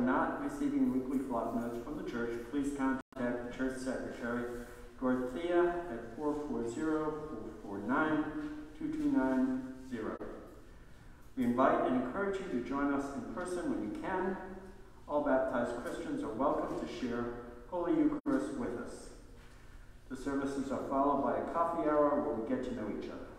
not receiving weekly flock notes from the church, please contact the church secretary, Dorothea, at 440-449-2290. We invite and encourage you to join us in person when you can. All baptized Christians are welcome to share Holy Eucharist with us. The services are followed by a coffee hour where we get to know each other.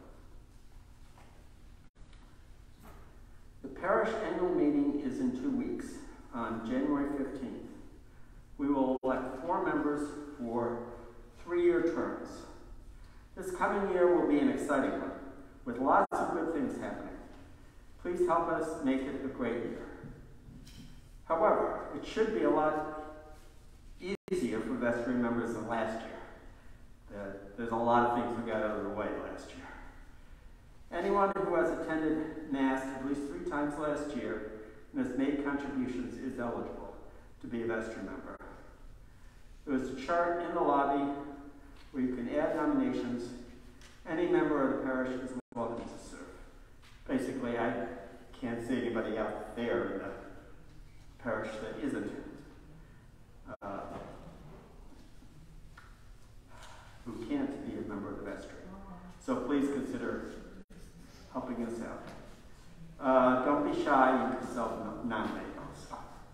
The parish annual meeting is in 2 weeks, on January 15th. We will elect 4 members for 3-year terms. This coming year will be an exciting one, with lots of good things happening. Please help us make it a great year. However, it should be a lot easier for vestry members than last year. There's a lot of things we got out of the way last year. Anyone who has attended Mass at least 3 times last year and has made contributions is eligible to be a vestry member. There is a chart in the lobby where you can add nominations. Any member of the parish is welcome to serve. Basically, I can't see anybody out there in the parish that isn't who can't be a member of the vestry. So please consider helping us out. Don't be shy, you can self-nominate also.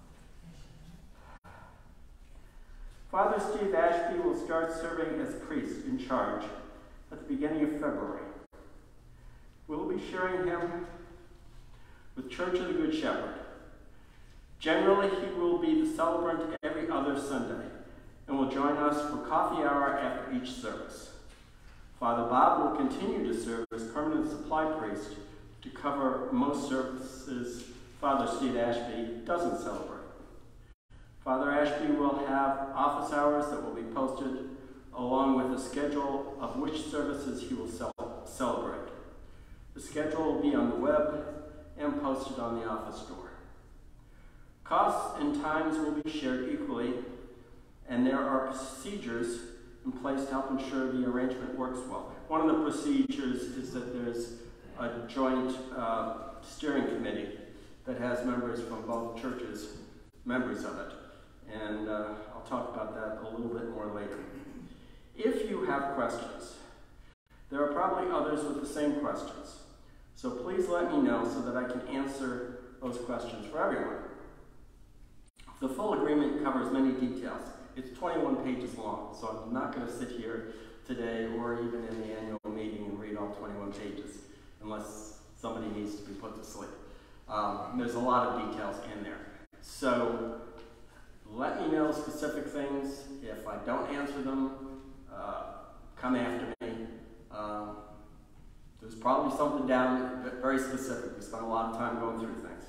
Father Steve Ashby will start serving as priest in charge at the beginning of February. We'll be sharing him with Church of the Good Shepherd. Generally, he will be the celebrant every other Sunday and will join us for coffee hour after each service. Father Bob will continue to serve as permanent supply priest to cover most services Father Steve Ashby doesn't celebrate. Father Ashby will have office hours that will be posted along with a schedule of which services he will celebrate. The schedule will be on the web and posted on the office door. Costs and times will be shared equally, and there are procedures in place to help ensure the arrangement works well. One of the procedures is that there's a joint steering committee that has members from both churches, members of it. And I'll talk about that a little bit more later. If you have questions, there are probably others with the same questions. So please let me know so that I can answer those questions for everyone. The full agreement covers many details. It's 21 pages long, so I'm not going to sit here today or even in the annual meeting and read all 21 pages unless somebody needs to be put to sleep. There's a lot of details in there. So let me know specific things. If I don't answer them, come after me. There's probably something down very specific. We spent a lot of time going through things.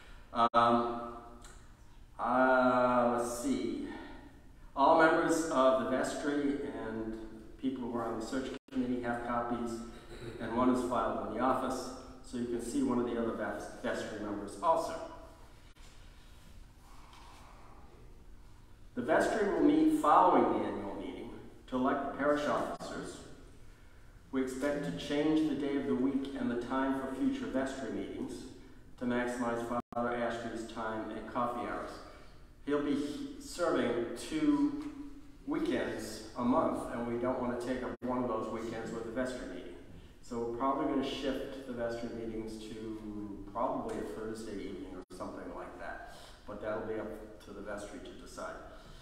Let's see. All members of the vestry and people who are on the search committee have copies, and one is filed in the office, so you can see one of the other vestry members also. The vestry will meet following the annual meeting to elect parish officers. We expect to change the day of the week and the time for future vestry meetings to maximize Father Ashby's time and coffee hours. He'll be serving 2 weekends a month, and we don't want to take up one of those weekends with the vestry meeting. So we're probably going to shift the vestry meetings to probably a Thursday evening or something like that. But that'll be up to the vestry to decide.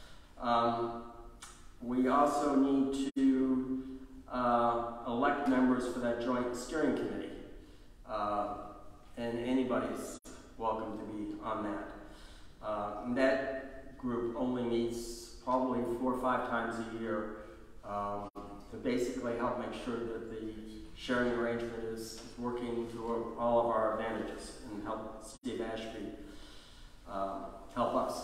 We also need to elect members for that joint steering committee. And anybody's welcome to be on that. That group only meets probably 4 or 5 times a year to basically help make sure that the sharing arrangement is working to all of our advantages and help Steve Ashby help us.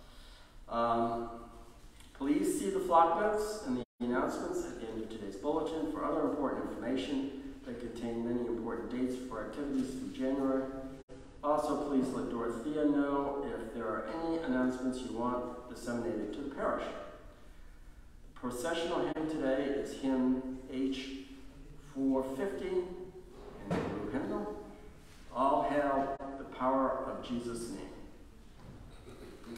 Please see the flock notes and the announcements at the end of today's bulletin for other important information that contain many important dates for activities through January. Also, please let Dorothea know if there are any announcements you want disseminated to the parish. The processional hymn today is hymn H450 in the blue hymnal. All hail the power of Jesus' name.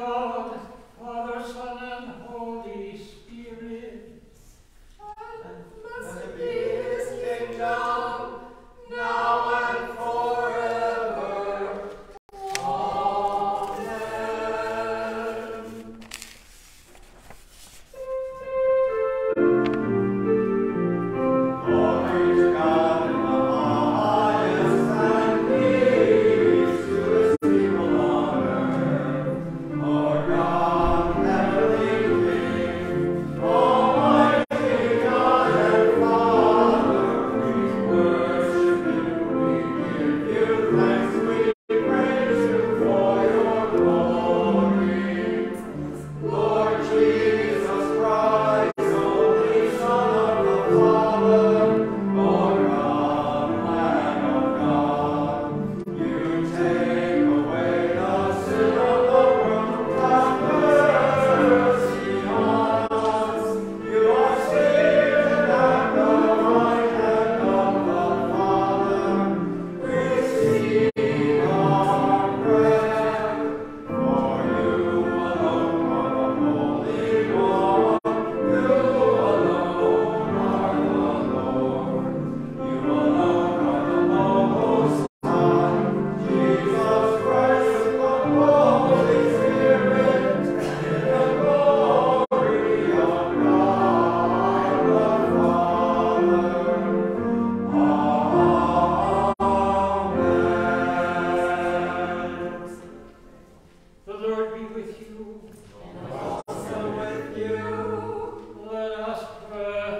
God, Father, Son, and Holy Spirit. Blessed be his kingdom, now and forever. Amen. Glory to God in the highest, and peace to his people on earth. Lord God, heavenly King, almighty God and Father, we worship you, we give you thanks, we praise you for your glory. Lord Jesus Christ, only Son of the Father, Lord God, Lamb of God, you take away the sin of the world, have mercy on us. You are seated at the right hand of the Father. Receive our prayer, for you alone are the Holy One. You alone are the Lord. You alone are the Most High. Jesus Christ with the Holy Spirit, in the glory of God the Father. Amen. The Lord be with you. Also with you. Let us pray.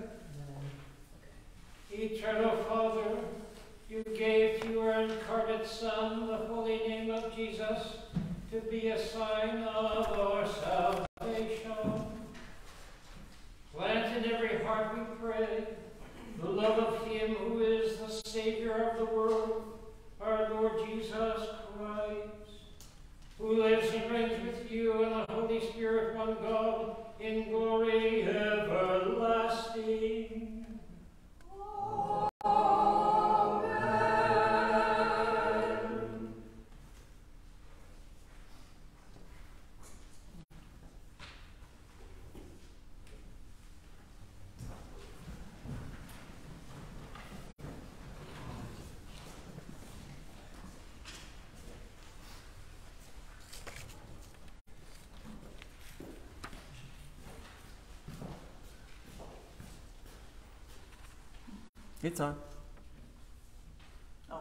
Eternal Father, you gave to your incarnate Son the holy name of Jesus to be a sign of our salvation. Plant in every heart, we pray, the love of him who is the Savior of the world, our Lord Jesus Christ, who lives and reigns with you and the Holy Spirit, one God, in glory everlasting. Amen. It's on. Oh.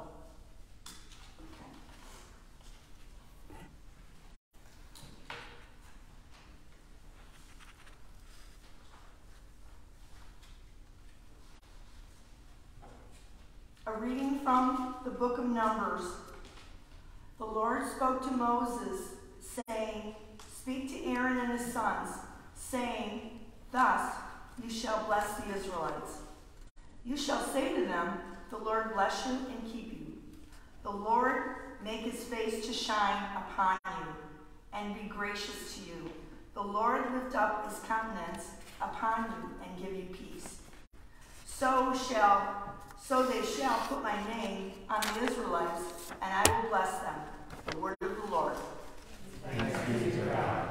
A reading from the book of Numbers. The Lord spoke to Moses, saying, "Speak to Aaron and his sons, saying, Thus you shall bless the Israelites. You shall say to them, The Lord bless you and keep you. The Lord make his face to shine upon you and be gracious to you. The Lord lift up his countenance upon you and give you peace. So they shall put my name on the Israelites, and I will bless them." The word of the Lord. Thanks be to God.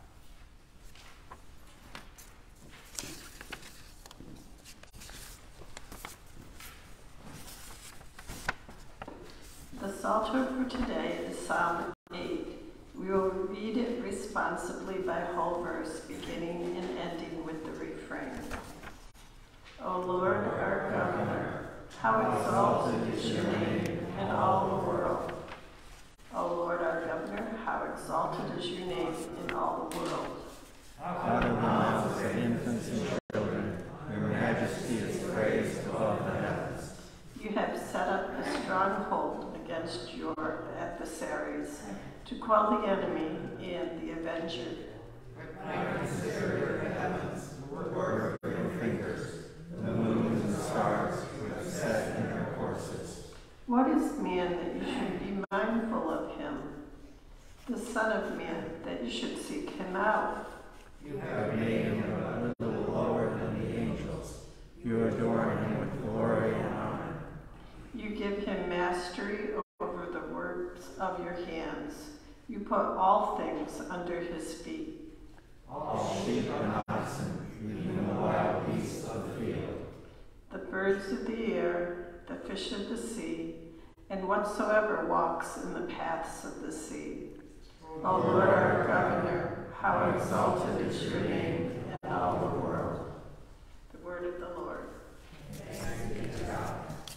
The Psalter for today is Psalm 8. We will read it responsibly by whole verse, beginning and ending with the refrain. O Lord, our Governor, how exalted is your name in all the world. O Lord, our Governor, how exalted is your name in all the world. Out of the mouths of infants and children, your majesty is praised above the heavens. You have set up a stronghold against your adversaries to quell the enemy and the avenger. I consider the heavens, the work of your fingers, the moon and the stars you have set in their courses. What is man that you should be mindful of him? The Son of Man that you should seek him out? You have made him a little lower than the angels. You adorn him with glory and honor. You give him mastery over the works of your hands. You put all things under his feet. All sheep and oxen, even the wild beasts of the field, The birds of the air, the fish of the sea, and whatsoever walks in the paths of the sea. O Lord our Governor, how exalted is your name in all the world. The word of the Lord. thanks be to God.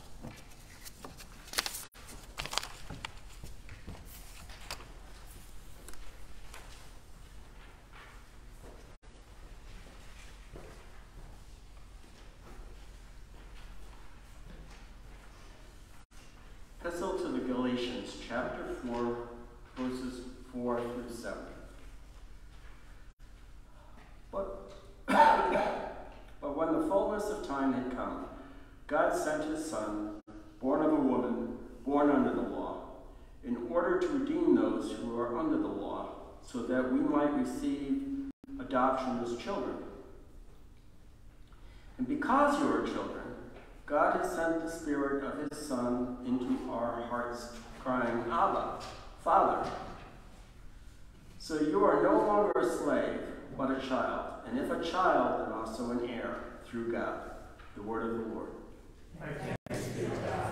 Epistle to the Galatians, chapter 4, verses 4 through 7. But when the fullness of time had come, God sent his Son, born of a woman, born under the law, in order to redeem those who are under the law, so that we might receive adoption as children. And because you are children, God has sent the Spirit of his Son into our hearts, crying, Abba, Father. So you are no longer a slave, but a child, and if a child, then also an heir through God. The word of the Lord. Thanks be to God.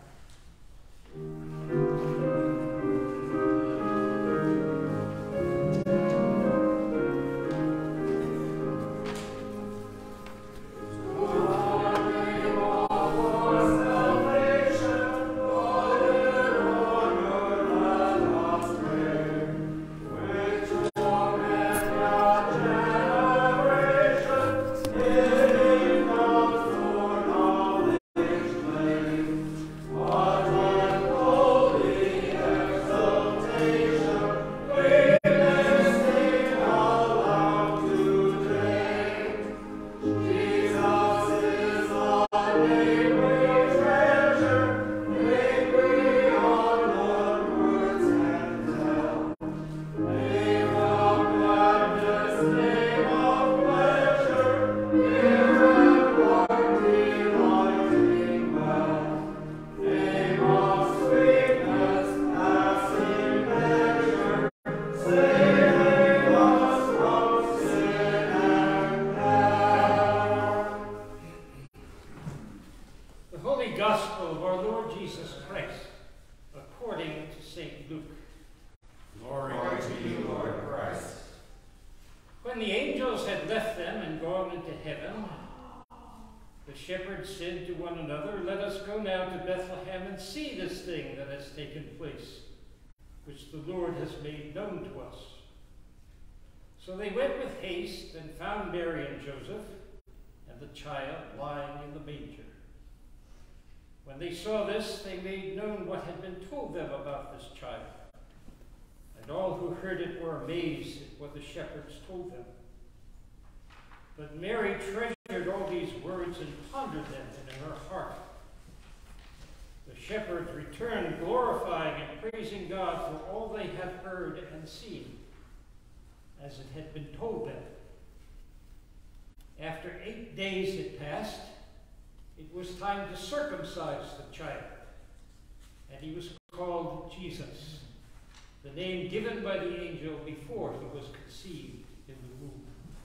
So they went with haste and found Mary and Joseph and the child lying in the manger. When they saw this, they made known what had been told them about this child. And all who heard it were amazed at what the shepherds told them. But Mary treasured all these words and pondered them in her heart. The shepherds returned, glorifying and praising God for all they had heard and seen, as it had been told them. After 8 days had passed, it was time to circumcise the child, and he was called Jesus, the name given by the angel before he was conceived in the womb.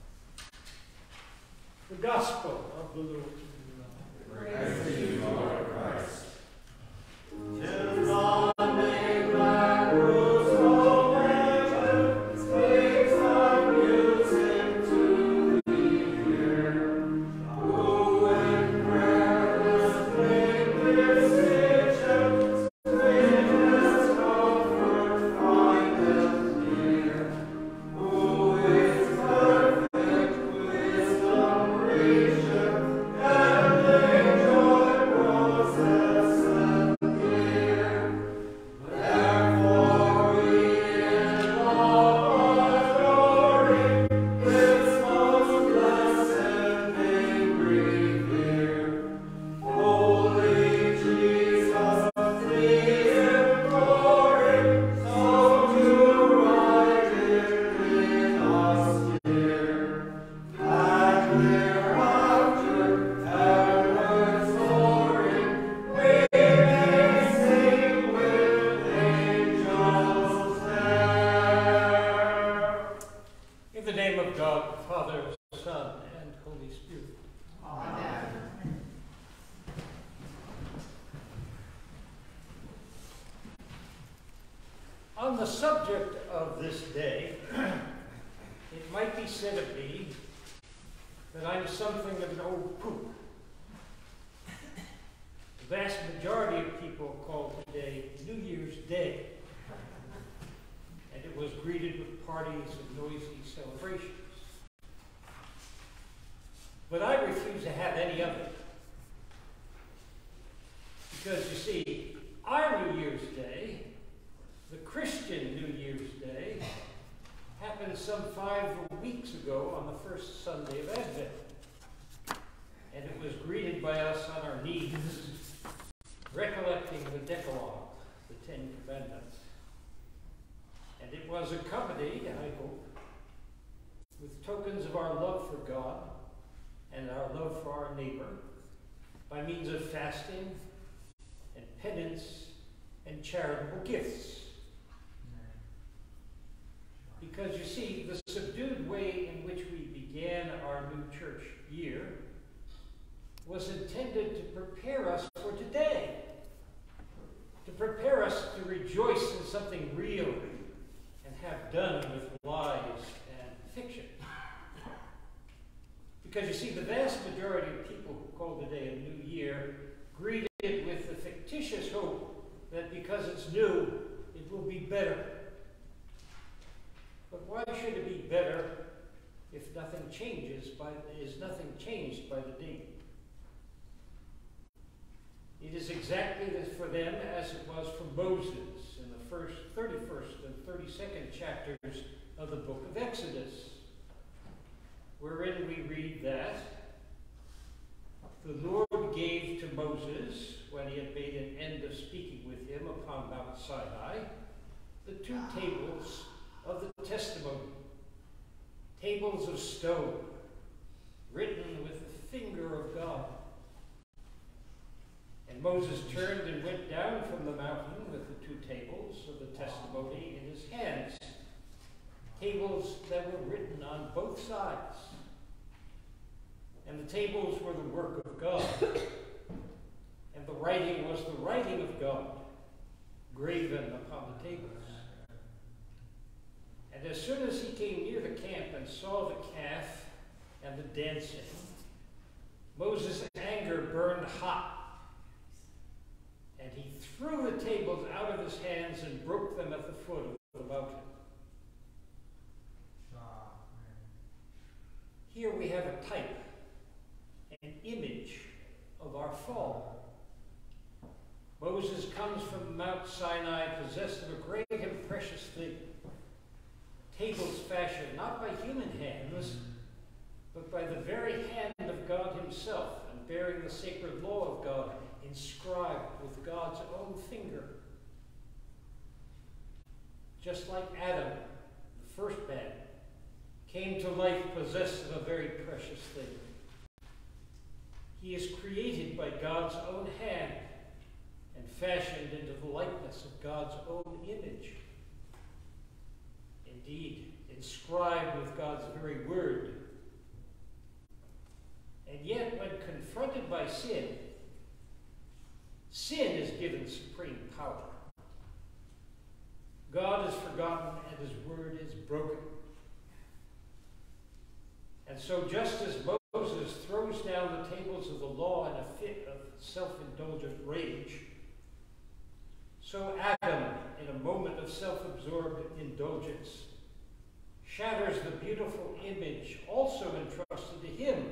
The Gospel of the Lord. Praise to you, Lord Christ. In the name of God, Father, Son, and Holy Spirit. Amen. On the subject of this day, it might be said of me that I'm something of an old poop. The vast majority of people call today New Year's Day, and it was greeted with parties and noisy celebrations. But I refuse to have any of it. Because you see, our New Year's Day, the Christian New Year's Day, happened some 5 weeks ago on the first Sunday of Advent. And it was greeted by us on our knees, recollecting the Decalogue, the 10 Commandments. And it was accompanied, I hope, with tokens of our love for God and our love for our neighbor by means of fasting and penance and charitable gifts. Because you see, the subdued way in which we began our new church year was intended to prepare us for today, to prepare us to rejoice in something real and have done with lies and fiction. Because you see, the vast majority of people who call today a new year greet it with the fictitious hope that because it's new, it will be better. But why should it be better if nothing changed by the date? It is exactly for them as it was for Moses in the first 31st and 32nd chapters of the book of Exodus, wherein we read that the Lord gave to Moses, when he had made an end of speaking with him upon Mount Sinai, the 2 tables of the testimony, tables of stone, written with the finger of God. And Moses turned and went down from the mountain with the 2 tables of the testimony in his hands, tables that were written on both sides. And the tables were the work of God, and the writing was the writing of God, graven upon the tables. And as soon as he came near the camp and saw the calf and the dancing, Moses' anger burned hot, and he threw the tables out of his hands and broke them at the foot of the mountain. Here we have a type, an image of our fall. Moses comes from Mount Sinai possessed of a great and precious thing, tables fashioned not by human hands, but by the very hand of God himself, and bearing the sacred law of God, inscribed with God's own finger. Just like Adam, the first man, came to life possessed of a very precious thing. He is created by God's own hand and fashioned into the likeness of God's own image. Indeed, inscribed with God's very word. And yet, when confronted by sin, sin is given supreme power. God is forgotten and his word is broken. And so just as Moses throws down the tables of the law in a fit of self-indulgent rage, so Adam, in a moment of self-absorbed indulgence, shatters the beautiful image also entrusted to him,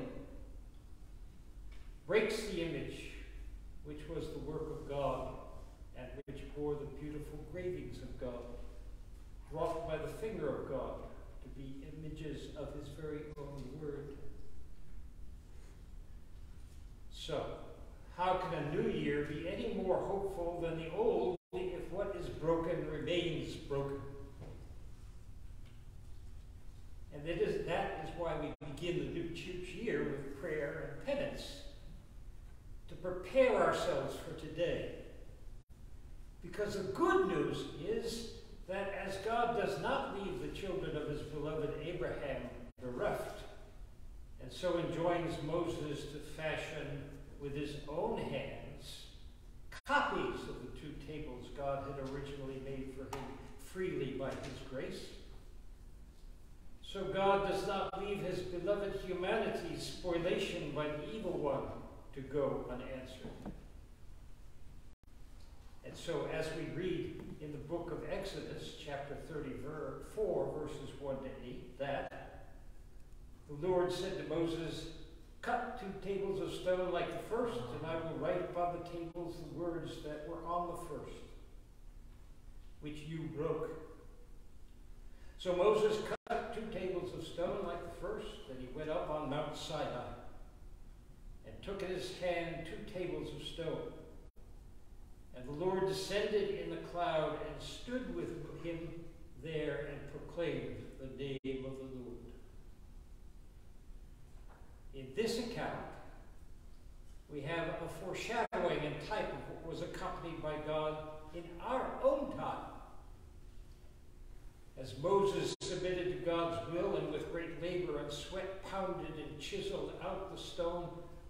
breaks the image which was the work of God and which bore the beautiful gravings of God, wrought by the finger of God to be images of his very own word. So, how can a new year be any more hopeful than the old if what is broken remains broken? And that is why we begin the new church year with prayer and penance, to prepare ourselves for today. Because the good news is that as God does not leave the children of his beloved Abraham appoints Moses to fashion with his own hands copies of the 2 tables God had originally made for him freely by his grace. So God does not leave his beloved humanity's spoliation by the evil one to go unanswered. And so as we read in the book of Exodus, chapter 34, verses 1 to 8, that the Lord said to Moses, "Cut 2 tables of stone like the first, and I will write upon the tables the words that were on the first, which you broke." So Moses cut 2 tables of stone like the first, and he went up on Mount Sinai, and took in his hand 2 tables of stone. And the Lord descended in the cloud and stood with him there and proclaimed the name of the Lord. In this account, we have a foreshadowing and type of what was accompanied by God in our own time. As Moses submitted to God's will and with great labor and sweat pounded and chiseled out of stone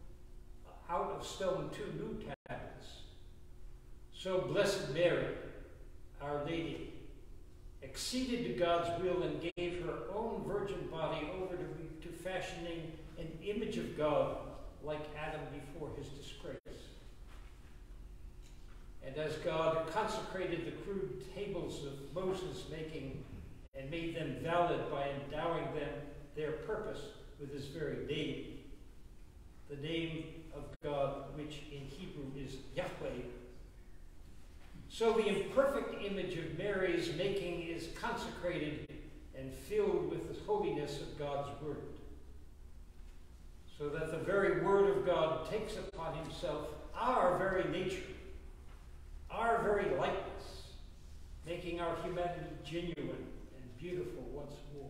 2 new tablets, so Blessed Mary, Our Lady, acceded to God's will and gave her own virgin body over to fashioning an image of God like Adam before his disgrace. And as God consecrated the crude tables of Moses' making and made them valid by endowing them their purpose with his very name, the name of God, which in Hebrew is Yahweh, so the imperfect image of Mary's making is consecrated and filled with the holiness of God's word, so that the very word of God takes upon himself our very nature, our very likeness, making our humanity genuine and beautiful once more.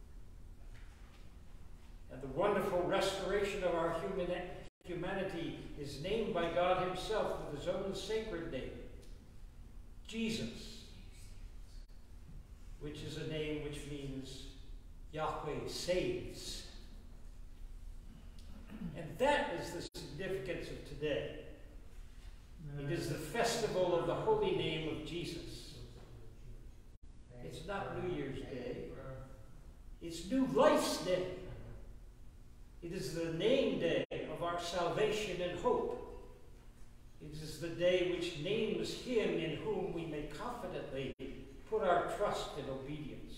And the wonderful restoration of our humanity is named by God himself with his own sacred name, Jesus, which is a name which means Yahweh saves. And that is the significance of today. It is the festival of the holy name of Jesus. It's not New Year's Day. It's New Life's Day. It is the name day of our salvation and hope. It is the day which names him in whom we may confidently put our trust and obedience.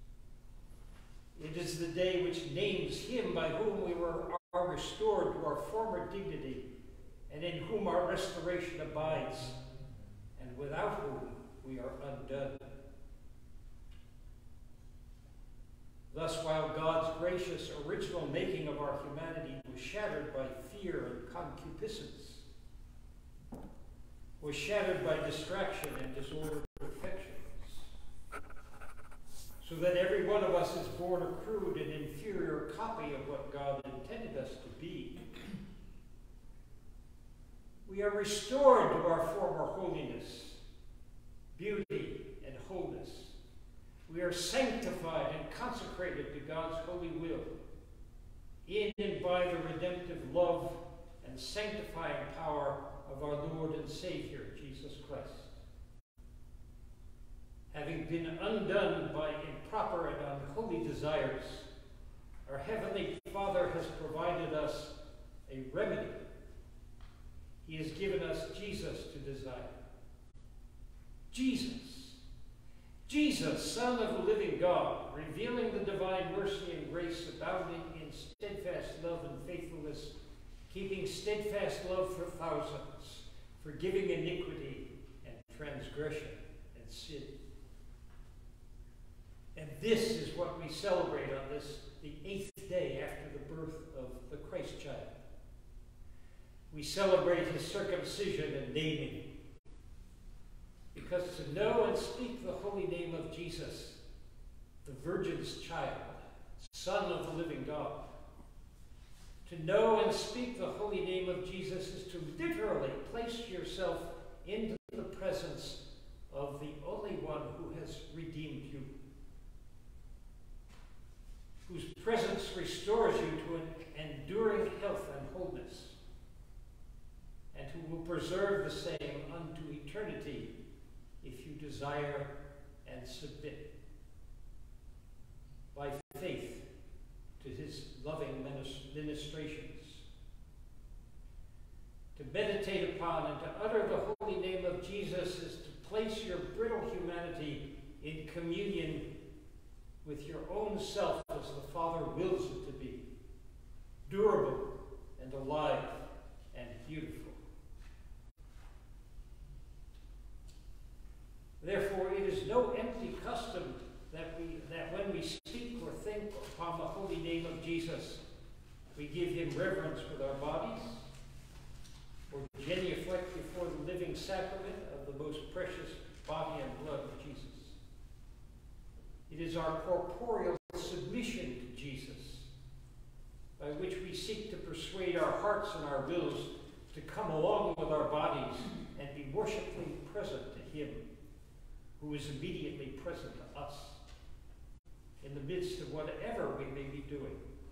It is the day which names him by whom we are restored to our former dignity, and in whom our restoration abides, and without whom we are undone. Thus, while God's gracious original making of our humanity was shattered by fear and concupiscence, was shattered by distraction and disordered affections, so that every one of us is born a crude and inferior copy of what God intended us to be, we are restored to our former holiness, beauty, and wholeness. We are sanctified and consecrated to God's holy will, in and by the redemptive love and sanctifying power of our Lord and Savior, Jesus Christ. Having been undone by improper and unholy desires, our Heavenly Father has provided us a remedy. He has given us Jesus to desire. Jesus, Son of the living God, revealing the divine mercy and grace, abounding in steadfast love and faithfulness, keeping steadfast love for thousands, forgiving iniquity and transgression and sin. And this is what we celebrate on this, the 8th day after the birth of the Christ child. We celebrate his circumcision and naming, because to know and speak the holy name of Jesus, the Virgin's child, Son of the living God, to know and speak the holy name of Jesus is to literally place yourself into the presence of the only one who has redeemed you, whose presence restores you to an enduring health and wholeness, and who will preserve the same unto eternity if you desire and submit by faith to his loving ministrations. To meditate upon and to utter the holy name of Jesus is to place your brittle humanity in communion with your own self as the Father wills it to be, durable and alive and beautiful. Therefore, it is no empty custom that when we speak or think upon the holy name of Jesus, we give him reverence with our bodies, or genuflect before the living sacrament of the most precious body and blood of Jesus. It is our corporeal submission to Jesus, by which we seek to persuade our hearts and our wills to come along with our bodies and be worshipfully present to him who is immediately present to us in the midst of whatever we may be doing.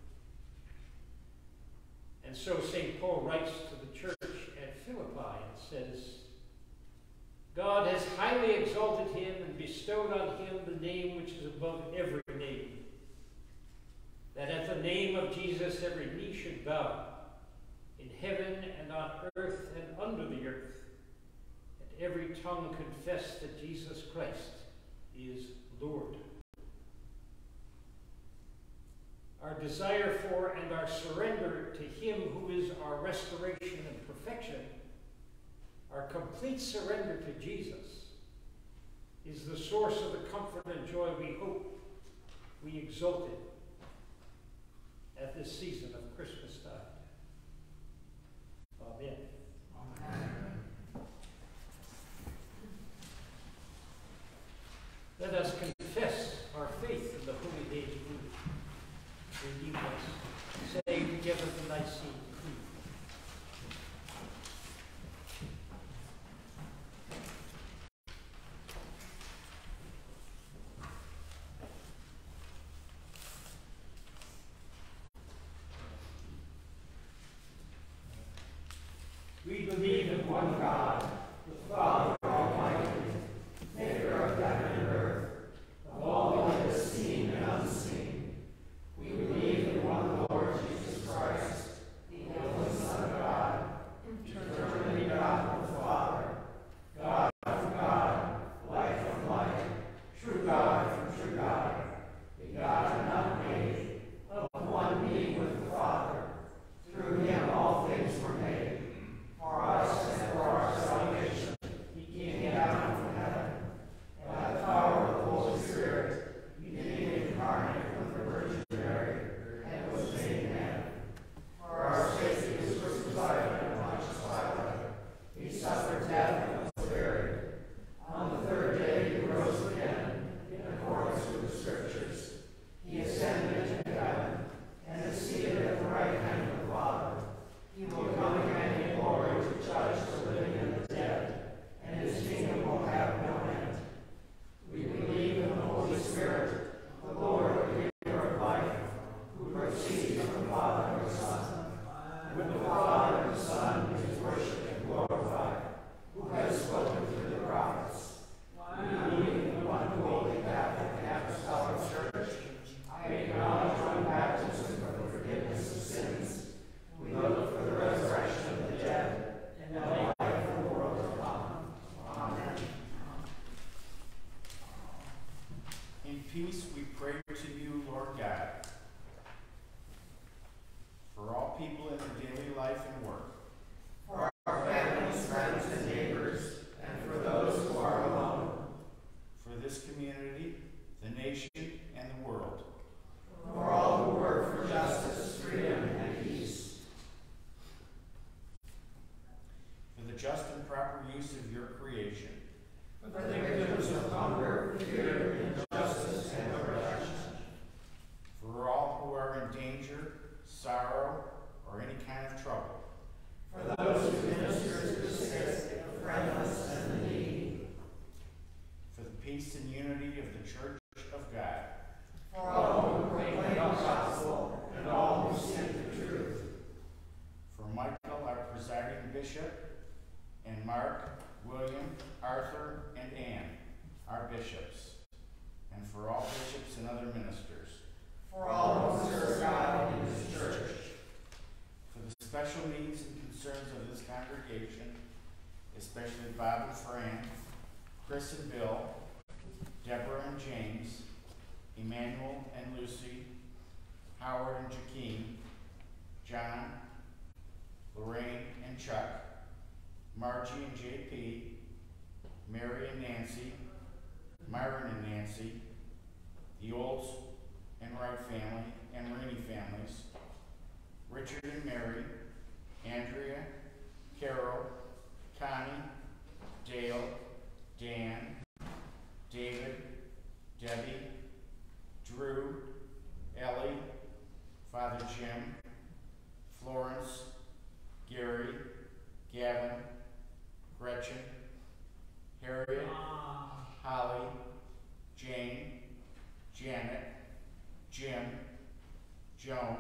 And so St. Paul writes to the church at Philippi and says, God has highly exalted him and bestowed on him the name which is above every name, that at the name of Jesus every knee should bow, in heaven and on earth and under the earth, and every tongue confess that Jesus Christ is Lord. Our desire for and our surrender to him who is our restoration and perfection, our complete surrender to Jesus, is the source of the comfort and joy we hope we exult in at this season of Christmastide. Amen. Amen. Let us confess our faith in the holy name who redeemed us. Say together the Nicene Creed. We believe in one God, the Father Almighty, maker of heaven and earth, of all that is seen and unseen. We believe in one Lord, for all who serve God in His church, for the special needs and concerns of this congregation, especially Bob and Fran, Chris and Bill, Deborah and James, Emmanuel and Lucy, Howard and Jakeem, John, Lorraine and Chuck, Margie and JP, Mary and Nancy, Myron and Nancy, the Olds and Wright family and Rainey families, Richard and Mary, Andrea, Carol, Connie, Dale, Dan, David, Debbie, Drew, Ellie, Father Jim, Florence, Gary, Gavin, Gretchen, Harriet, Holly, Jane, Janet, Jim, Joan,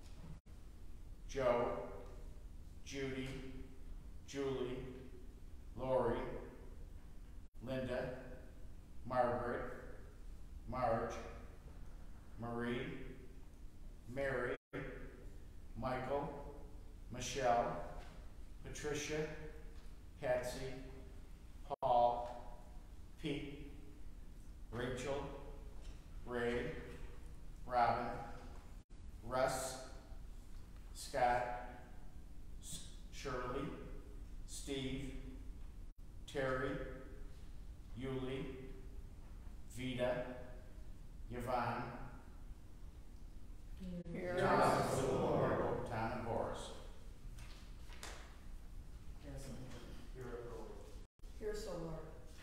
Joe, Judy, Julie, Lori, Linda, Margaret, Marge, Marie, Mary, Michael, Michelle, Patricia, Patsy, Paul, Pete, Rachel, Ray, Robin, Russ, Scott, Shirley, Steve, Terry, Yuli, Vida, Yvonne, Tom and Boris. Here's the Lord.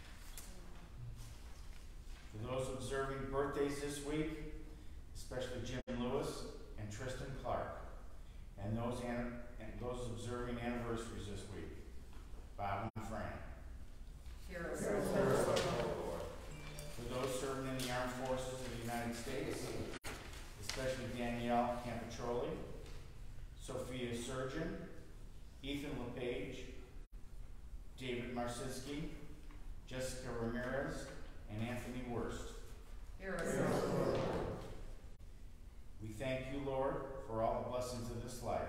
For those observing birthdays this week, especially Jim Lewis and Tristan Clark, and those observing anniversaries this week, Bob and Fran. For those serving in the Armed Forces of the United States, especially Danielle Campitroli, Sophia Surgeon, Ethan LePage, David Marcinski, Jessica Ramirez, and Anthony Wurst. We thank you, Lord, for all the blessings of this life.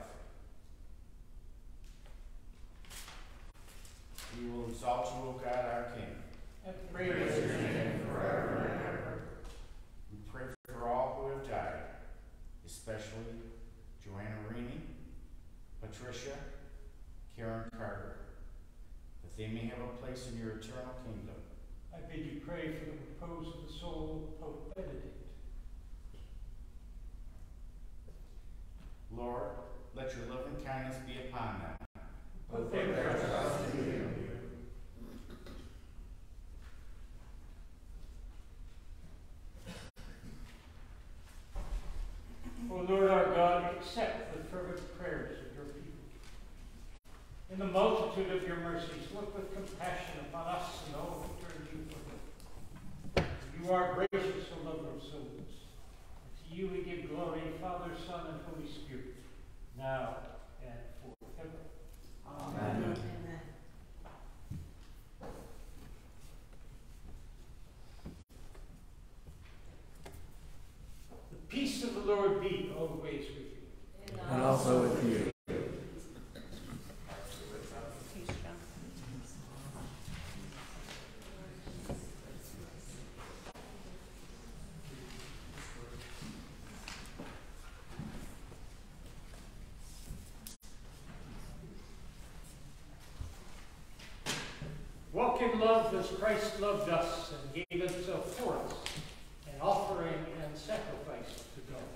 We will exalt you, O God, our King. And praise your name forever and ever. We pray for all who have died, especially Joanna Rini, Patricia, Karen Carter, that they may have a place in your eternal kingdom. I bid you pray for the repose of the soul of Pope Benedict. Lord, let your loving kindness be upon them. Put their trust in you. O Lord our God, accept the fervent prayers of your people. In the multitude of your mercies, look with compassion upon us and all who turn to you for help. You are gracious, O lover of souls. To you we give glory, Father, Son, and Holy Spirit, now and forever. Amen. Amen. The peace of the Lord be always with you. And also with you. Walk in love as Christ loved us and gave himself for us, an offering and sacrifice to God.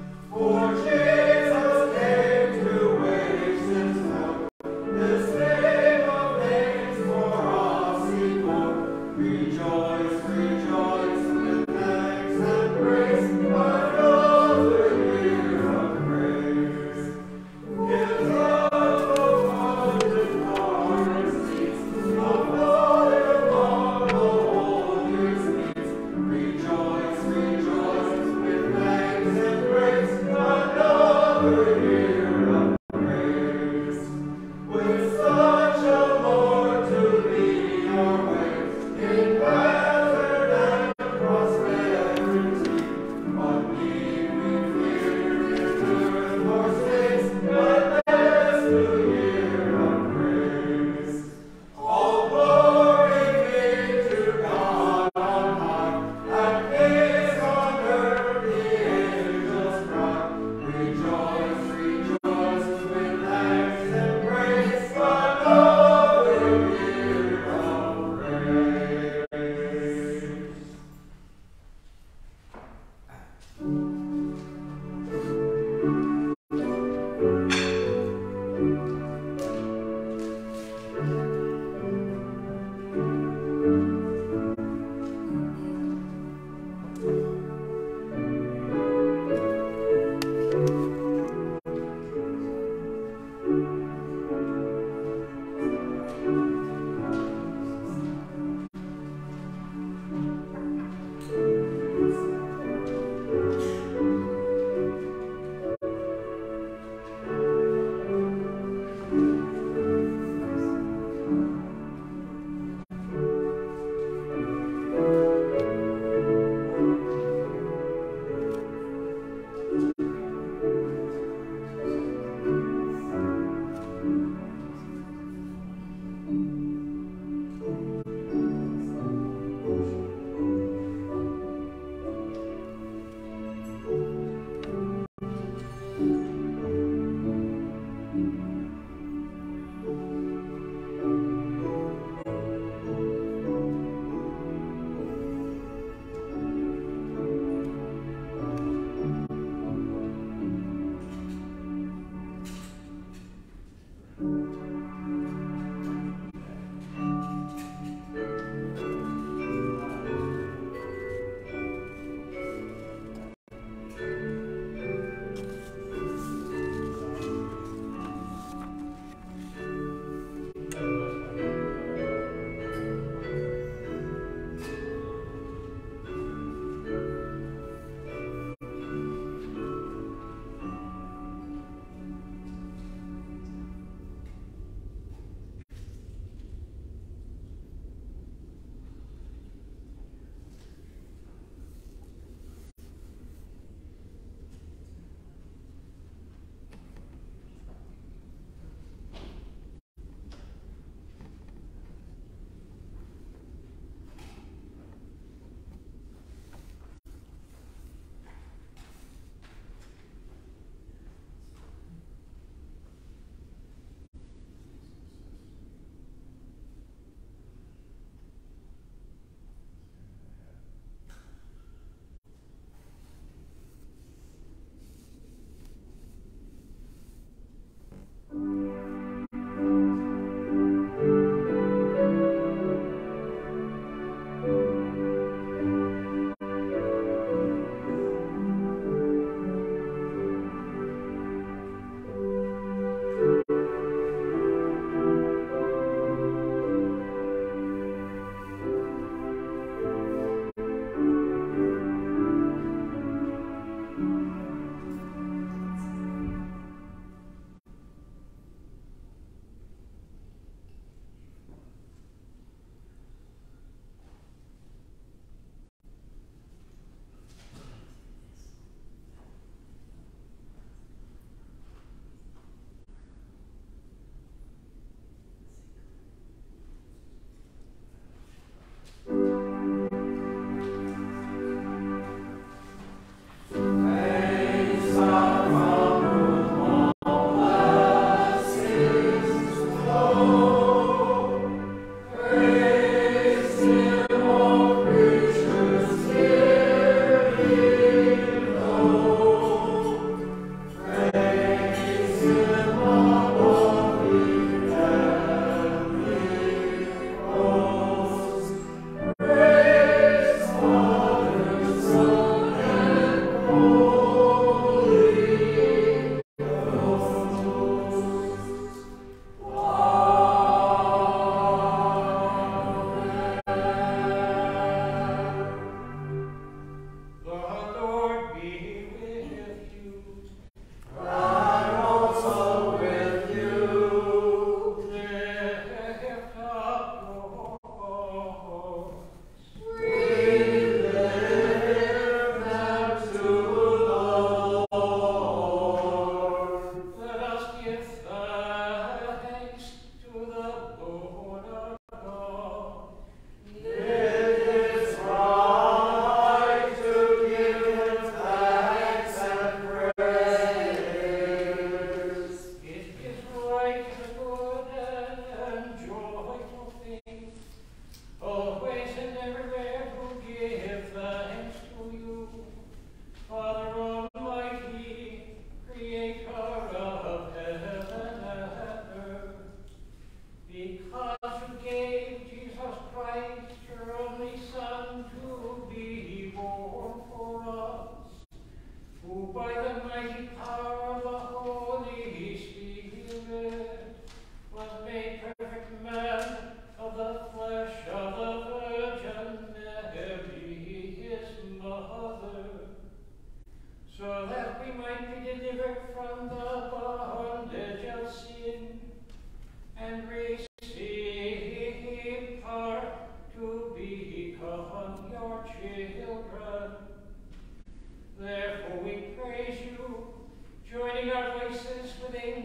For Jesus came to waste his love, this day.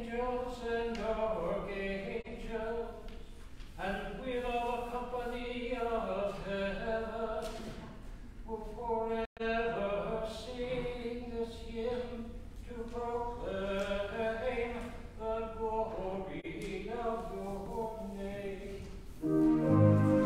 angels and archangels, and with all the company of heaven, will forever sing this hymn to proclaim the glory of your name.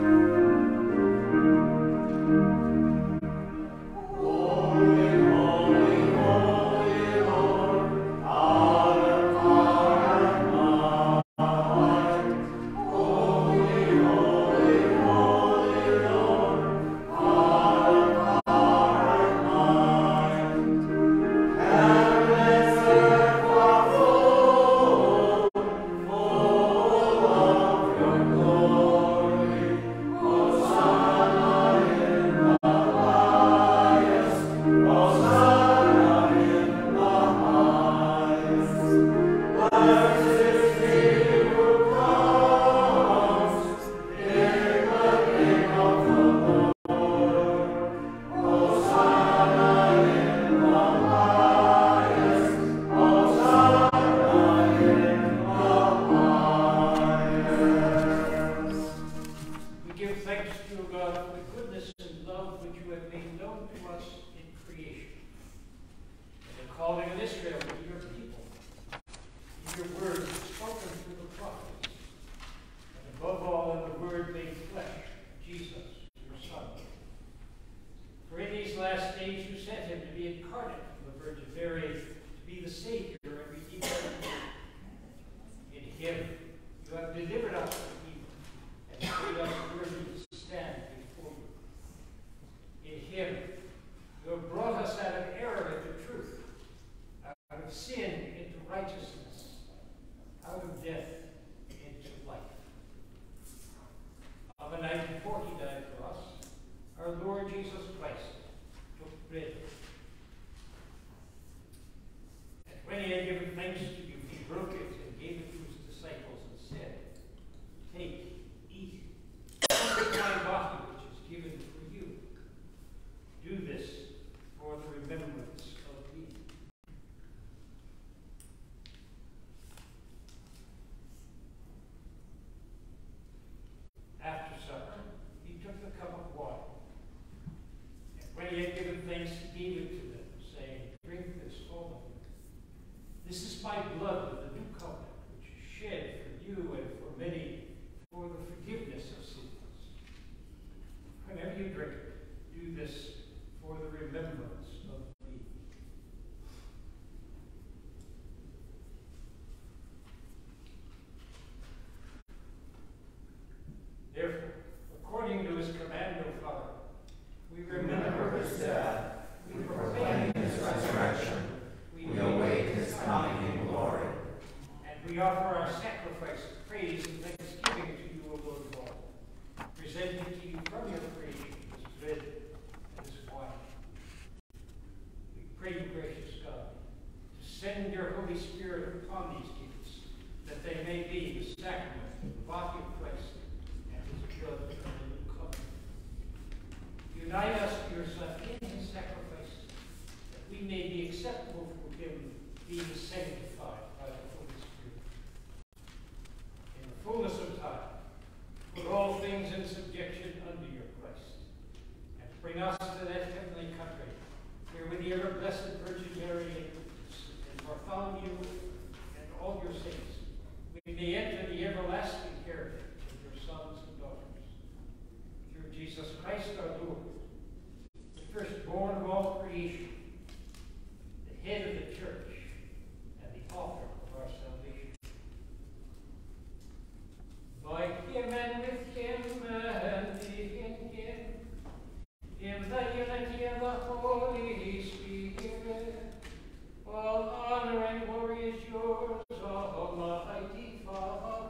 Bartholomew and all your saints, we may enter the everlasting heritage of your sons and daughters. Through Jesus Christ our Lord, the firstborn of all creation, the head of the church, and the author of our salvation. By him and with him and in him, in the unity of the Holy Spirit, all honor and glory is yours, Almighty Father.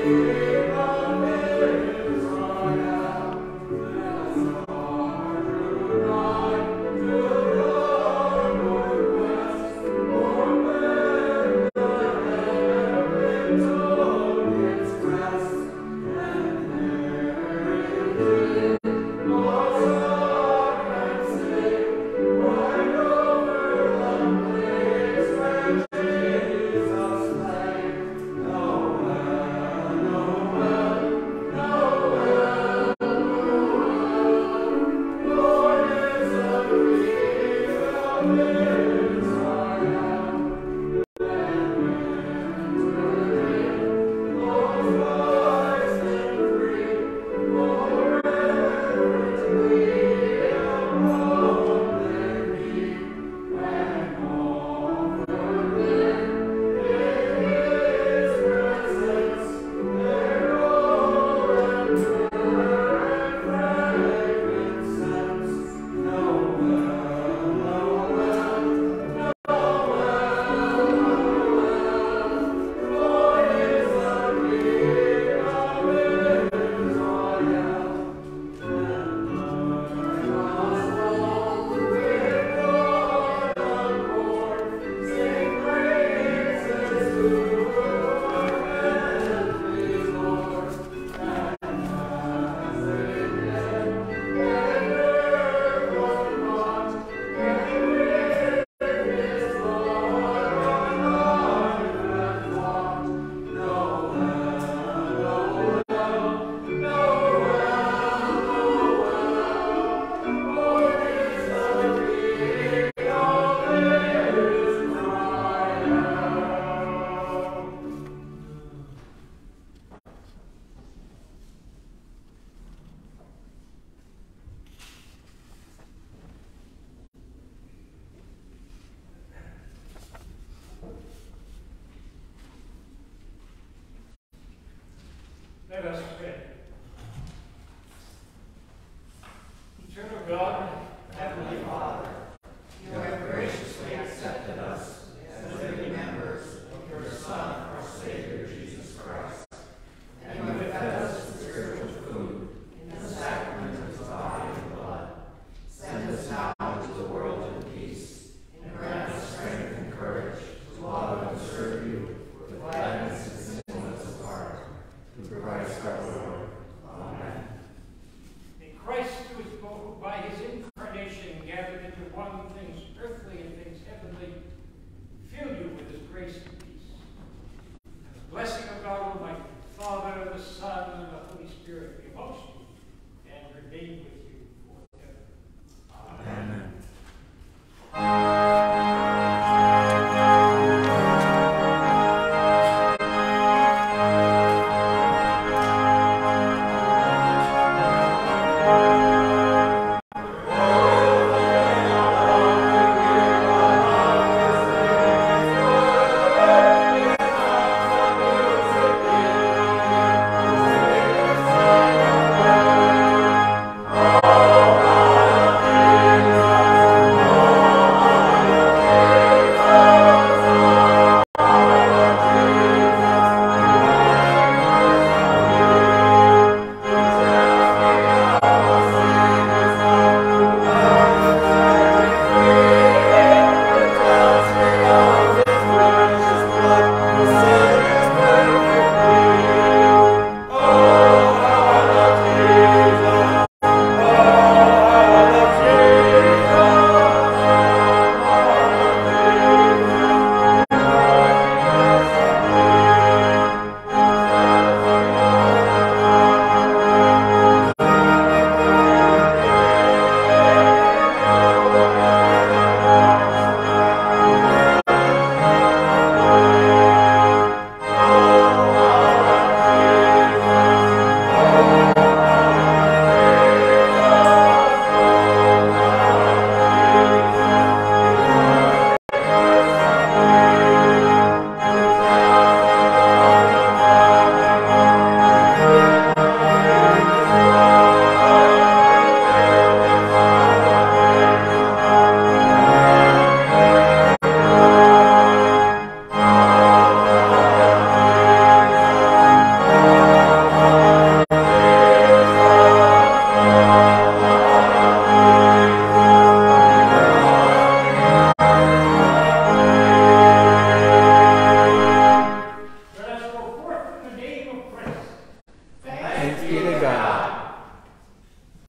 Let us pray. Eternal God, Heavenly Father, you have graciously accepted us as living members of your Son, our Savior, Jesus Christ, and you have fed us with spiritual food in the sacrament of his body and blood. Send us now into the world in peace, and grant us strength and courage to love and serve you with gladness and singleness of heart. Through Christ our Lord.